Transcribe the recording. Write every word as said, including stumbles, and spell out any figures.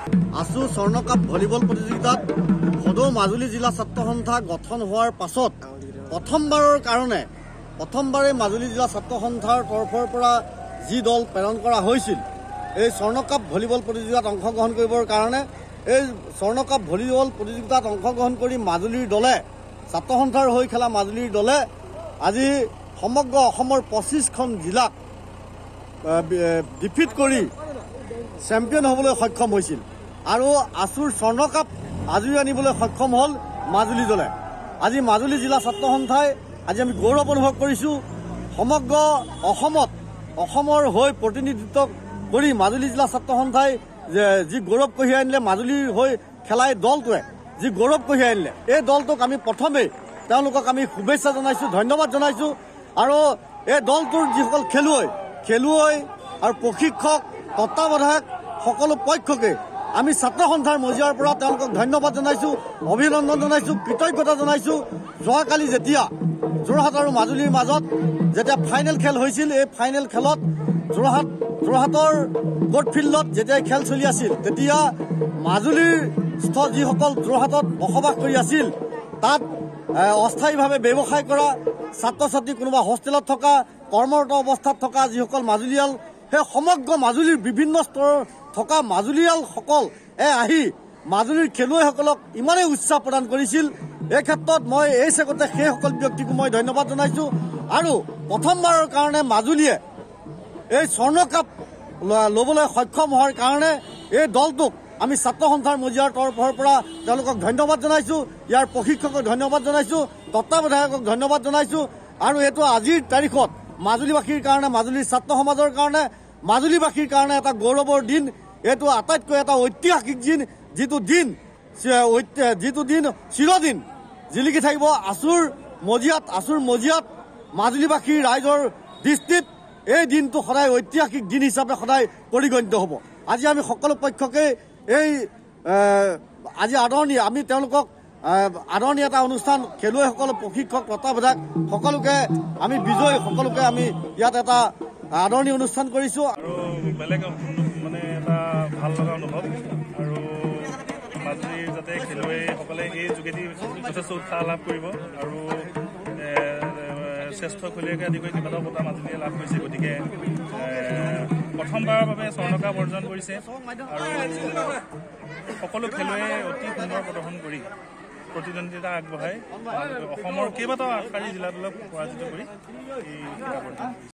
আছু স্বৰ্ণকাপ volleyball প্ৰতিযোগিতাত সদৌ মাজুলী জিলা ছাত্ৰ সন্থা গঠন হোৱাৰ পাছত প্ৰথমবাৰৰ কাৰণে প্ৰথমবাৰে মাজুলী জিলা ছাত্ৰ সন্থাৰ তৰফৰ পৰা যি দল প্ৰেৰণ কৰা হৈছিল এই স্বৰ্ণকাপ ভলীবল প্ৰতিযোগিতাত অংশগ্ৰহণ কৰিবৰ কাৰণে এই স্বৰ্ণকাপ ভলীবল প্ৰতিযোগিতাত অংশগ্ৰহণ কৰি মাজুলীৰ দলে ছাত্ৰ সন্থাৰ হৈ খেলা মাজুলীৰ দলে আজি সমগ্ৰ অসমৰ পঁচিছখন জিলাক ডিফিট কৰি চেম্পিয়ন হ'বলৈ সক্ষম হৈছিল আৰু আছুৰ স্বৰ্ণকাপ আজৰি আনিবলৈ সক্ষম হ'ল মাজুলী দলে। আজি মাজুলী জিলা ছাত্ৰ সন্থাই আজি আমি গৌৰৱ অনুভৱ কৰিছোঁ। সমগ্ৰ অসমত অসমৰ হৈ প্ৰতিনিধিত্ব কৰি মাজুলী জিলা ছাত্ৰ সন্থাই যি গৌৰৱ কঢ়িয়াই আনিলে মাজুলীৰ হৈ খেলাই দলটোৱে যি গৌৰৱ কঢ়িয়াই আনিলে এই দলটোক আমি প্ৰথমেই তেওঁলোকক আমি শুভেচ্ছা জনাইছোঁ, ধন্যবাদ জনাইছোঁ। আৰু এই দলটোৰ যিসকল খেলুৱৈ খেলুৱৈ আৰু প্ৰশিক্ষক তত্ত্বাৱধায়ক সকলো পক্ষকে আমি ছাত্ৰ সন্থাৰ মজিয়াৰ পৰা তেওঁলোকক ধন্যবাদ জনাইছোঁ, অভিনন্দন জনাইছোঁ, কৃতজ্ঞতা জনাইছোঁ। যোৱাকালি যেতিয়া যোৰহাট আৰু মাজুলীৰ মাজত যেতিয়া ফাইনেল খেল হৈছিল এই ফাইনেল খেলত যোৰহাট যোৰহাটৰ কোৰ্ট ফিল্ডত যেতিয়া খেল চলি আছিল তেতিয়া মাজুলীৰ স্থ যিসকল যোৰহাটত বসবাস কৰি আছিল তাত অস্থায়ীভাৱে ব্যৱসায় কৰা ছাত্ৰ ছাত্ৰী কোনোবা হোষ্টেলত থকা কৰ্মৰত অৱস্থাত থকা যিসকল মাজুলীয়াল সেই সমগ্ৰ মাজুলীৰ বিভিন্ন স্তৰৰ থকা মাজুলীয়ালসকল এ আহি মাজুলীৰ খেলুৱৈসকলক ইমানেই উৎসাহ প্ৰদান কৰিছিল। এই ক্ষেত্ৰত মই এই চেগতে সেইসকল ব্যক্তিকো মই ধন্যবাদ জনাইছোঁ। আৰু প্ৰথমবাৰৰ কাৰণে মাজুলীয়ে এই স্বৰ্ণকাপ ল'বলৈ সক্ষম হোৱাৰ কাৰণে এই দলটোক আমি ছাত্ৰ সন্থাৰ মজিয়াৰ তৰফৰ পৰা তেওঁলোকক ধন্যবাদ জনাইছোঁ, ইয়াৰ প্ৰশিক্ষকক ধন্যবাদ জনাইছোঁ, তত্ত্বাৱধায়কক ধন্যবাদ জনাইছোঁ। আৰু এইটো আজিৰ তাৰিখত মাজুলীবাসীৰ কাৰণে মাজুলীৰ ছাত্ৰ সমাজৰ কাৰণে মাজুলীবাসীৰ কাৰণে এটা গৌৰৱৰ দিন। এইটো আটাইতকৈ এটা ঐতিহাসিক দিন, যিটো দিন যিটো দিন চিৰদিন জিলিকি থাকিব আছুৰ মজিয়াত আছুৰ মজিয়াত মাজুলীবাসীৰ ৰাইজৰ দৃষ্টিত এই দিনটো সদায় ঐতিহাসিক দিন হিচাপে সদায় পৰিগণিত হ'ব। আজি আমি সকলো পক্ষকে এই আজি আদৰণি আমি তেওঁলোকক আদৰণি এটা অনুষ্ঠান খেলুৱৈসকল প্ৰশিক্ষক তত্ত্বাৱধায়ক সকলোকে আমি বিজয় সকলোকে আমি ইয়াত এটা আদৰণি অনুষ্ঠান কৰিছোঁ। আৰু বেলেগ মানে এটা ভাল লগা অনুভৱ আৰু মাজুলীৰ যাতে খেলুৱৈসকলে এই যোগেদি যথেষ্ট উৎসাহ লাভ কৰিব আৰু শ্ৰেষ্ঠ খেলুৱৈকে আদি কৰি কেইবাটাও বঁটা মাজুলীয়ে লাভ কৰিছে। গতিকে প্ৰথমবাৰৰ বাবে স্বৰ্ণকাপ অৰ্জন কৰিছে আৰু সকলো খেলুৱৈয়ে অতি সুন্দৰ প্ৰদৰ্শন কৰি প্ৰতিদ্বন্দ্বিতা আগবঢ়াই অসমৰ কেইবাটাও আগশাৰী জিলা দলক পৰাজিত কৰি এই